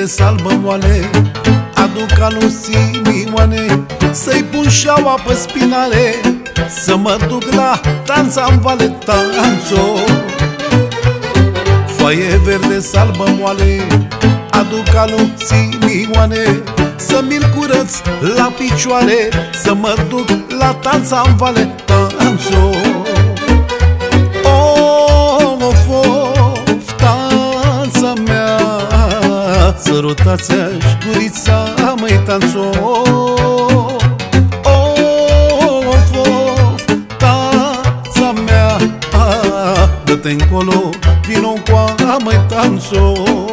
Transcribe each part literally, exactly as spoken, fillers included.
salbă moale, aduc alu Simioane, să-i pun șaua pe spinare, să mă duc la danța-n vale, tanțo. Foaie verde, salbă moale, aduc alu Simioane, să mi-l curăț la picioare, să mă duc la danța-n vale, tanțo. Sărutați-aș gurița, măi, tanțo. Of, of, tața mea, dă-te încolo, vino încoa, măi, tanțo.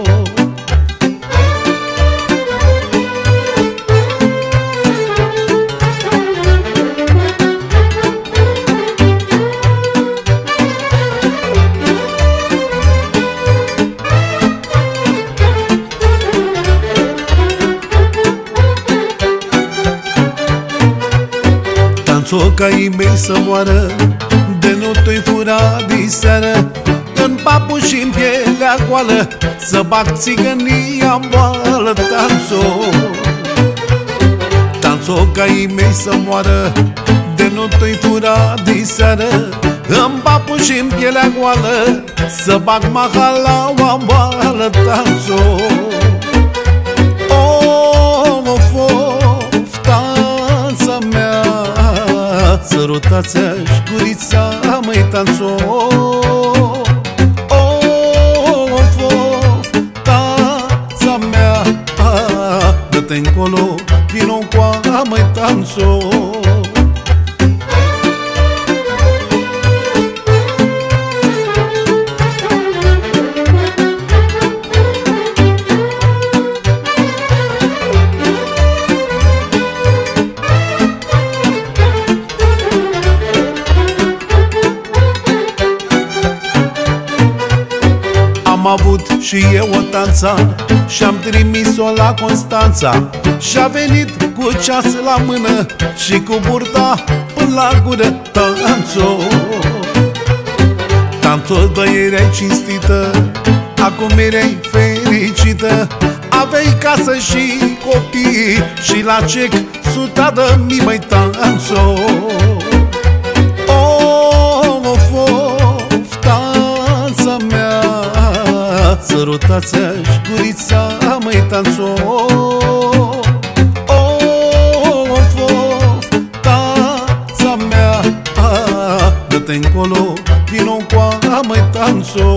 Caii mei să moară, de nu te-i fura diseară, în papu și-n pielea goală, să bag țigănia-n boală, tanțo. Tanțo, caii mei să moară, de nu te-i fura diseară, în papu și-n pielea goală, să bag mahalaua-n boală, tanțo. Sărutați-aș gurița, măi, tanțo. Of, of, tața mea, dă-te încolo, vino încoa, măi, tanțo. Am avut și eu o tanța și-am trimis-o la Constanța, și-a venit cu ceas la mână și cu burta până la gură, tanțo. Tanțo, bă, erai cinstită, acum erai fericită, aveai casă și copii și la cec suta de mii, măi, tanțo. Sărutați-aș gurița, măi, tanțo. Of, of, tața mea, dă-te încolo, vino încoa, măi, tanțo.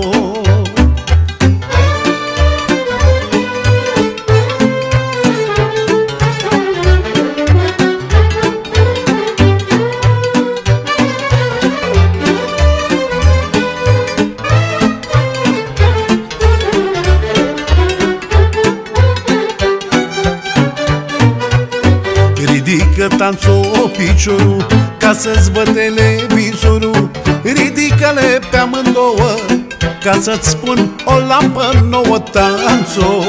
Ridică, tanțo, piciorul, ca să-ți văd televizorul. Ridică-le pe amândouă, ca să-ți spun o lampă nouă, tanțo.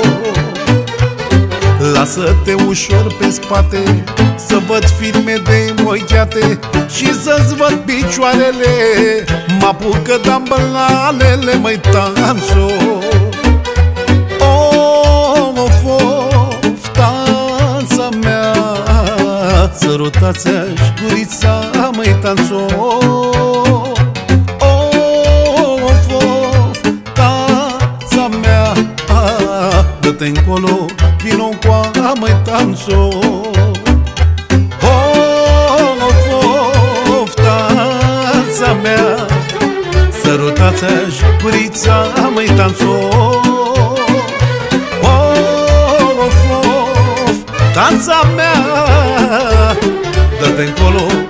Lasă-te ușor pe spate, să văd filme de moicheate și să-ți văd picioarele, mă apucă dambălalele, măi, tanțo. Sărutați-aș gurița, măi, tanțo. Of, of, tața mea, dă-te încolo, vino încoa, măi, tanțo. Of, of, tața mea, sărutați-aș gurița, măi, tanțo. Of, of, tața mea, dă-te încolo,